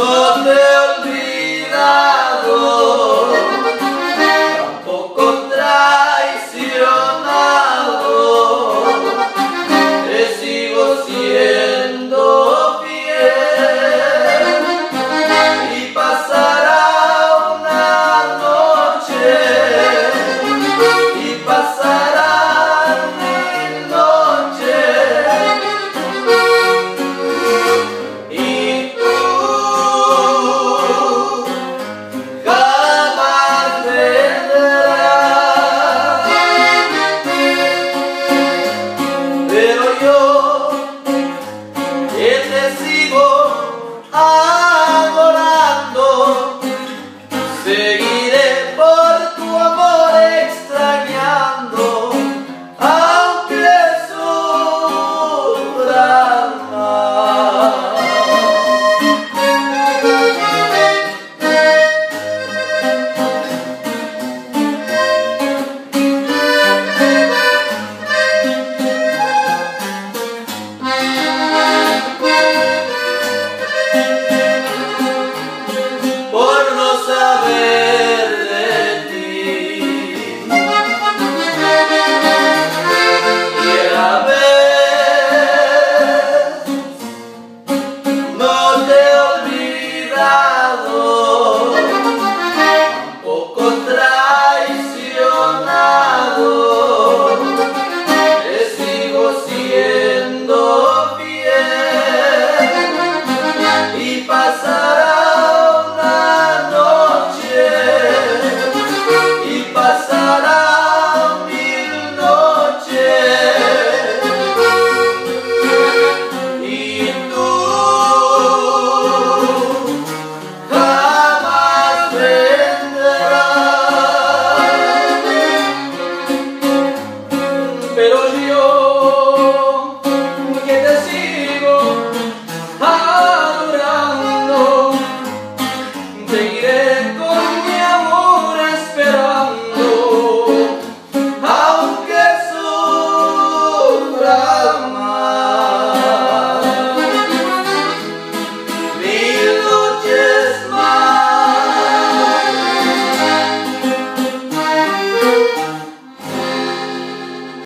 No te he olvidado, tampoco traicionado, te sigo siendo fiel. Y pasará una noche, y pasarán 1000 noches, y tú jamás vendrás. Pero yo, que te sigo adorando, seguiré por tu amor extrañando, aunque sufras más. Por no saber de ti, y a la vez no te he olvidado, tampoco traicionado, te sigo siendo fiel. Y pasará una noche, y pasarán 1000 noches, y tú jamás vendrás. Pero yo, que te sigo